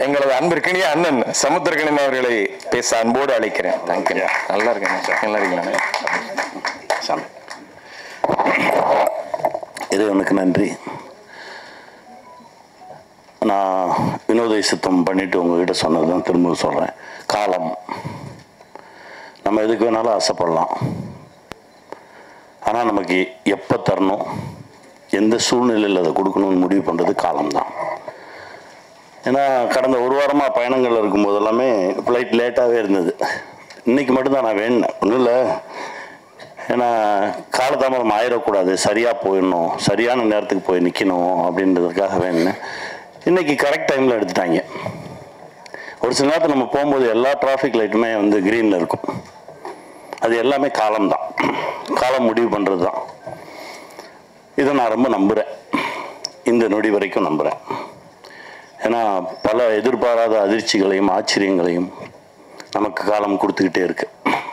எங்களது அன்பிற்கினிய அண்ணன் சமுத்திரக்கணன் அவர்களை பேச அன்போடு அழைக்கிறேன். தேங்க்யூ. நல்லா இருக்கேன் சார். நல்லா இருக்கீங்களா? இறைவனுக்கு நன்றி. நான் வினோத சித்தம் பண்ணிட்டு உங்ககிட்ட சொன்னது தான் திரும்ப சொல்கிறேன். காலம் நம்ம எதுக்கு வேணாலும் ஆசைப்படலாம். ஆனால் நமக்கு எப்போ தரணும், எந்த சூழ்நிலையில் அதை கொடுக்கணும்னு முடிவு பண்ணுறது காலம்தான். ஏன்னா கடந்த ஒரு வாரமாக பயணங்கள் இருக்கும்போது எல்லாமே ஃப்ளைட் லேட்டாகவே இருந்தது. இன்றைக்கி மட்டும்தான் நான் வேணுனேன், ஒன்றும் இல்லை. ஏன்னா காலதாமதம் ஆயிடக்கூடாது, சரியாக போயிடணும், சரியான நேரத்துக்கு போய் நிற்கணும் அப்படின்றதுக்காக வேணுனேன். இன்றைக்கி கரெக்ட் டைமில் எடுத்துட்டாங்க. ஒரு சில நேரத்தில் நம்ம போகும்போது எல்லா டிராஃபிக் லைட்டுமே வந்து க்ரீனில் இருக்கும். அது எல்லாமே காலம்தான், காலம் முடிவு பண்ணுறது தான். இதை நான் ரொம்ப நம்புகிறேன், இந்த நொடி வரைக்கும் நம்புகிறேன். ஏன்னா பல எதிர்பாராத அதிர்ச்சிகளையும் ஆச்சரியங்களையும் நமக்கு காலம் கொடுத்துக்கிட்டே இருக்கு.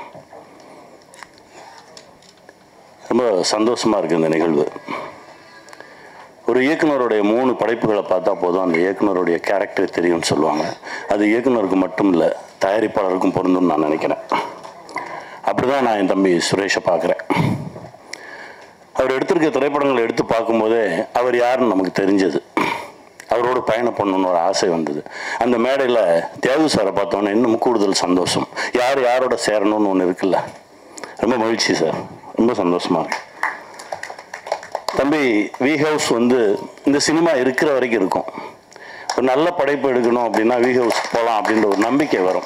ரொம்ப சந்தோஷமாக இருக்குது இந்த நிகழ்வு. ஒரு இயக்குனருடைய 3 படைப்புகளை பார்த்தா போதும் அந்த இயக்குனருடைய கேரக்டர் தெரியும்னு சொல்லுவாங்க. அது இயக்குனருக்கு மட்டும் இல்லை, தயாரிப்பாளருக்கும் பொருந்தும்னு நான் நினைக்கிறேன். அப்படி தான் நான் என் தம்பி சுரேஷை பார்க்குறேன். அவர் எடுத்திருக்க திரைப்படங்களை எடுத்து பார்க்கும்போதே அவர் யாருன்னு நமக்கு தெரிஞ்சது. அவரோட பயணம் பண்ணணுன்னு ஒரு ஆசை வந்தது. அந்த மேடையில் தியாகு சாரை பார்த்தோன்னே இன்னும் கூடுதல் சந்தோஷம். யார் யாரோட சேரணும்னு ஒன்று இருக்குல்ல, ரொம்ப மகிழ்ச்சி சார், ரொம்ப சந்தோஷமாக இருக்கு. தம்பி வி ஹவுஸ் வந்து இந்த சினிமா இருக்கிற வரைக்கும் இருக்கும். ஒரு நல்ல படைப்பு எடுக்கணும் அப்படின்னா வி ஹவுஸ் போகலாம் அப்படின்ற ஒரு நம்பிக்கை வரும்.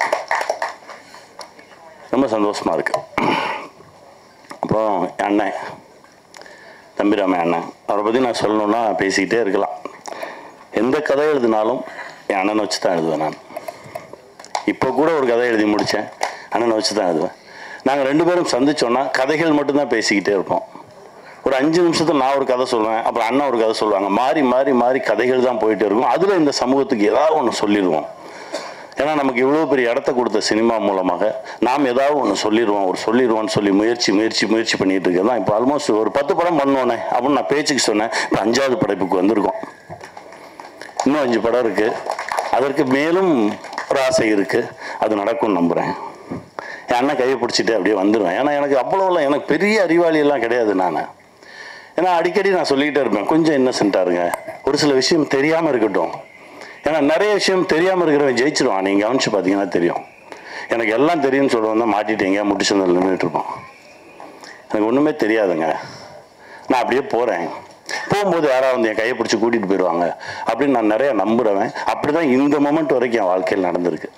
ரொம்ப சந்தோஷமாக இருக்கு. அப்புறம் என் அண்ணன் தம்பிராம அண்ணன், அவரை பற்றி நான் சொல்லணுன்னா பேசிக்கிட்டே இருக்கலாம். எந்த கதை எழுதினாலும் என் அண்ணனை வச்சு தான் எழுதுவேன். நான் இப்போ கூட ஒரு கதை எழுதி முடித்தேன், அண்ணனை வச்சு தான் எழுதுவேன். நாங்கள் 2 பேரும் சந்திச்சோன்னா கதைகள் மட்டும்தான் பேசிக்கிட்டே இருப்போம். ஒரு 5 நிமிஷத்தில் நான் ஒரு கதை சொல்லுவேன், அப்புறம் அண்ணன் ஒரு கதை சொல்லுவாங்க. மாறி மாறி மாறி கதைகள் தான் போயிட்டே இருக்கும். அதில் இந்த சமூகத்துக்கு ஏதாவது ஒன்று சொல்லிடுவோம். ஏன்னா நமக்கு இவ்வளோ பெரிய இடத்த கொடுத்த சினிமா மூலமாக நாம் ஏதாவது ஒன்று சொல்லிடுவோம்னு சொல்லி முயற்சி பண்ணிகிட்டு இருக்கேன் தான். இப்போ ஆல்மோஸ்ட் ஒரு 10 படம் பண்ணோன்னே அப்படின்னு நான் பேச்சுக்கு சொன்னேன். இப்போ 5வது படைப்புக்கு வந்திருக்கோம். இன்னும் 5 படம் இருக்குது. அதற்கு மேலும் ஒரு ஆசை இருக்குது. அது நடக்கும்னு நம்புகிறேன். என் அண்ணன் கையை பிடிச்சிட்டு அப்படியே வந்துடுவேன். ஏன்னா எனக்கு அவ்வளோலாம் எனக்கு பெரிய அறிவாளியெல்லாம் கிடையாது. ஏன்னா அடிக்கடி நான் சொல்லிக்கிட்டே இருப்பேன், கொஞ்சம் இன்னசென்ட்டாக இருங்க, ஒரு சில விஷயம் தெரியாமல் இருக்கட்டும். ஏன்னா நிறைய விஷயம் தெரியாமல் இருக்கிறவன் ஜெயிச்சிருவான். நீங்கள் கவனிச்சு பார்த்தீங்கன்னா தெரியும். எனக்கு எல்லாம் தெரியும்னு சொல்லுவோம் தான் மாட்டிட்டீங்க முடிச்சதில் நின்றுட்டு இருப்போம். எனக்கு ஒன்றுமே தெரியாதுங்க. நான் அப்படியே போகிறேன். போகும்போது யாராவது வந்து என் கையை பிடிச்சி கூட்டிகிட்டு போயிடுவாங்க அப்படின்னு நான் நிறையா நம்புகிறவன். அப்படி தான் இந்த மொமெண்ட் வரைக்கும் என் வாழ்க்கையில் நடந்திருக்கு.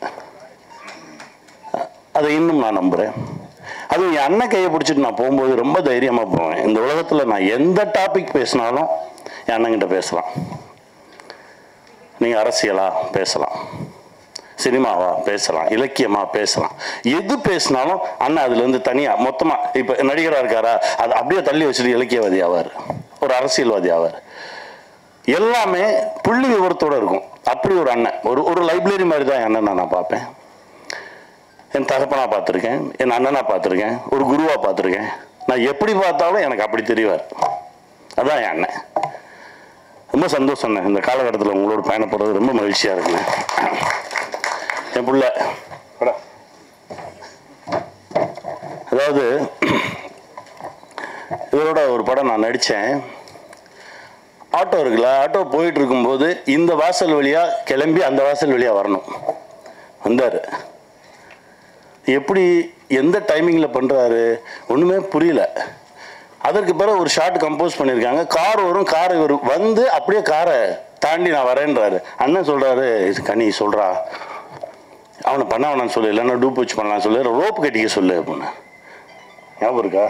அதை இன்னும் நான் நம்புகிறேன். அதுவும் என் அண்ணன் கையை பிடிச்சிட்டு நான் போகும்போது ரொம்ப தைரியமாக போவேன். இந்த உலகத்தில் நான் எந்த டாபிக் பேசினாலும் என் அண்ணங்கிட்ட பேசலாம். நீங்கள் அரசியலா பேசலாம், சினிமாவா பேசலாம், இலக்கியமாக பேசலாம், எது பேசினாலும் அண்ணன் அதுலேருந்து தனியாக மொத்தமாக. இப்போ நடிகராக இருக்காரா, அது அப்படியே தள்ளி வச்சுட்டு இலக்கியவாதி ஆவார், ஒரு அரசியல்வாதி ஆவார். எல்லாமே புள்ளி விவரத்தோடு இருக்கும். அப்படி ஒரு அண்ணன், ஒரு லைப்ரரி மாதிரி தான் என் அண்ணன் நான் பார்ப்பேன். என் தகப்பனாக பார்த்துருக்கேன், என் அண்ணனாக பார்த்துருக்கேன், ஒரு குருவாக பார்த்துருக்கேன். நான் எப்படி பார்த்தாலும் எனக்கு அப்படி தெரிவார். அதான் என் அண்ணன். ரொம்ப சந்தோஷம். இந்த காலகட்டத்தில் உங்களோட பயணப்படுறது ரொம்ப மகிழ்ச்சியாக இருக்குங்க. என் புள்ள அதாவது இதோட ஒரு படம் நான் நடித்தேன். ஆட்டோ இருக்குல்ல, ஆட்டோ போயிட்டு இருக்கும்போது இந்த வாசல் வழியாக கிளம்பி அந்த வாசல் வழியாக வரணும். வந்தார். எப்படி எந்த டைமிங்கில் பண்ணுறாரு ஒன்றுமே புரியல. அதற்கு பிறகு ஒரு ஷார்ட் கம்போஸ் பண்ணியிருக்காங்க. கார் வரும், கார் இவர் வந்து அப்படியே காரை தாண்டி நான் வரேன்றாரு. அண்ணன் சொல்கிறாரு, இது கனி சொல்கிறா, அவனை பண்ண வேணான்னு சொல்லு, இல்லைன்னா டூப் வச்சு பண்ணலான்னு சொல்லு, ரோப்பு கட்டிக்க சொல்லு அப்படின்னு. ஞாபகம் இருக்கா?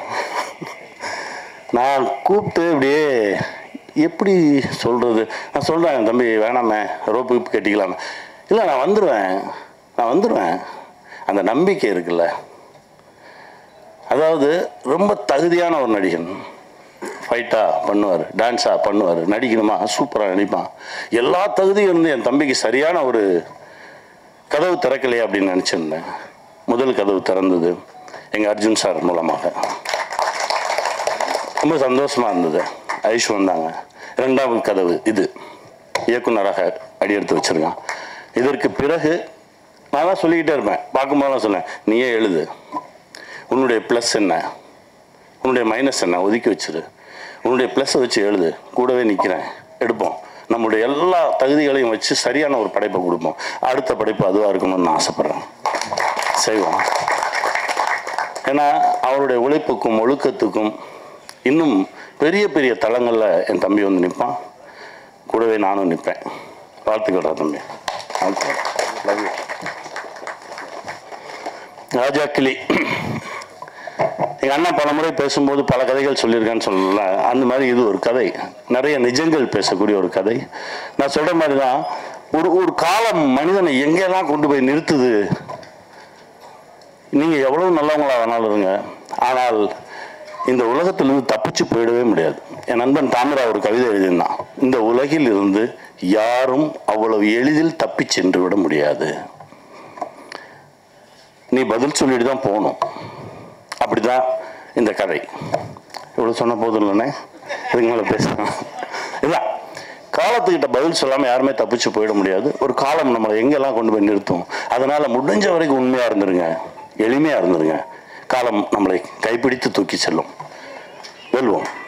நான் கூப்பிட்டு இப்படியே எப்படி சொல்கிறது, நான் சொல்கிறேன், தம்பி வேணாமே, ரோப்பு கட்டிக்கலாமே. இல்லை நான் வந்துடுவேன். அந்த நம்பிக்கை இருக்குல்ல, அதாவது ரொம்ப தகுதியான ஒரு நடிகன். ஃபைட்டாக பண்ணுவார், டான்ஸாக பண்ணுவார், நடிக்கணுமா சூப்பராக நடிப்பான். எல்லா தகுதியும் இருந்து என் தம்பிக்கு சரியான ஒரு கதவு திறக்கலையே அப்படின்னு நினச்சிருந்தேன். முதல் கதவு திறந்தது எங்கள் அர்ஜுன் சார் மூலமாக. ரொம்ப சந்தோஷமாக இருந்தது. ஐஷு வந்தாங்க. 2வது கதவு இது இயக்குனராக அடியெடுத்து வச்சுருக்கான். இதற்கு பிறகு நான் தான் சொல்லிக்கிட்டே இருப்பேன். பார்க்கும்போதெல்லாம் சொன்னேன், நீயே எழுது, உன்னுடைய ப்ளஸ் என்ன, உன்னுடைய மைனஸ் என்ன ஒதுக்கி வச்சிரு, உன்னுடைய ப்ளஸ்ஸை வச்சு எழுது, கூடவே நிற்கிறேன், எடுப்போம், நம்முடைய எல்லா தகுதிகளையும் வச்சு சரியான ஒரு படைப்பை கொடுப்போம், அடுத்த படைப்பு அதுவாக இருக்கணும்னு நான் ஆசைப்பட்றேன், செய்வோம். ஏன்னா அவருடைய உழைப்புக்கும் ஒழுக்கத்துக்கும் இன்னும் பெரிய பெரிய தளங்களில் என் தம்பி வந்து நிற்பான், கூடவே நானும் நிற்பேன். வாழ்த்துக்கள்டா தம்பி. ராஜா கிளி எங்கள் அண்ணா பல முறை பேசும்போது பல கதைகள் சொல்லியிருக்கேன்னு சொல்லல, அந்த மாதிரி இது ஒரு கதை, நிறைய நிஜங்கள் பேசக்கூடிய ஒரு கதை. நான் சொல்கிற மாதிரி தான் ஒரு காலம் மனிதனை எங்கெல்லாம் கொண்டு போய் நிறுத்துது. நீங்கள் எவ்வளோ நல்லவங்களா வேணாலும் இருங்க, ஆனால் இந்த உலகத்திலிருந்து தப்பிச்சு போயிடவே முடியாது. என் நண்பன் தாமிரா ஒரு கவிதை எழுதினான், இந்த உலகில் இருந்து யாரும் அவ்வளவு எளிதில் தப்பி சென்று விட முடியாது, நீ பதில் சொல்லிட்டு தான் போகணும். அப்படிதான் இந்த கதை. இவ்வளோ சொன்ன போதும் இல்லைண்ணே, இதுக்கு மேலே பேசணும். இதுதான் காலத்துக்கிட்ட பதில் சொல்லாமல் யாருமே தப்பிச்சு போயிட முடியாது. ஒரு காலம் நம்மளை எங்கெல்லாம் கொண்டு போய் நிறுத்தும். அதனால் முடிஞ்ச வரைக்கும் உண்மையாக இருந்துருங்க, எளிமையாக இருந்துருங்க. காலம் நம்மளை கைப்பிடித்து தூக்கி செல்லும். வெல்வோம்.